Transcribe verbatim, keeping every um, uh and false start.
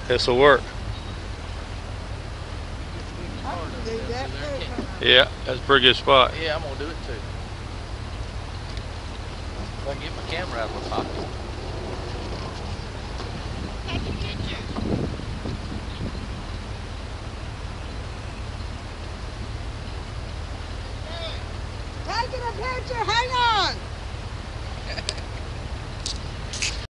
This'll work. I can do that too. Yeah, that's a pretty good spot. Yeah, I'm gonna do it too. If I can get my camera out of my pocket. Taking a picture, hang on.